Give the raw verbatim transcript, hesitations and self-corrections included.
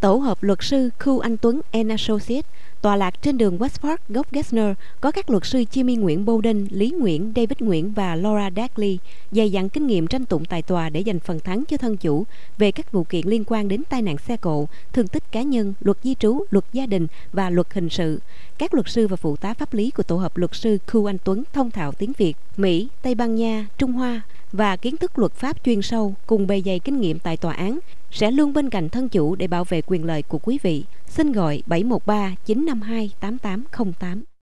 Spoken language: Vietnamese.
Tổ hợp luật sư Khu Anh Tuấn and Associates, tọa lạc trên đường West Park, góc Gessner, có các luật sư Jimmy Nguyễn Bowden, Lý Nguyễn, David Nguyễn và Laura Dagley, dày dặn kinh nghiệm tranh tụng tại tòa để giành phần thắng cho thân chủ về các vụ kiện liên quan đến tai nạn xe cộ, thương tích cá nhân, luật di trú, luật gia đình và luật hình sự. Các luật sư và phụ tá pháp lý của tổ hợp luật sư Khu Anh Tuấn thông thạo tiếng Việt, Mỹ, Tây Ban Nha, Trung Hoa và kiến thức luật pháp chuyên sâu cùng bề dày kinh nghiệm tại tòa án sẽ luôn bên cạnh thân chủ để bảo vệ quyền lợi của quý vị. Xin gọi bảy một ba chín năm hai tám tám không tám.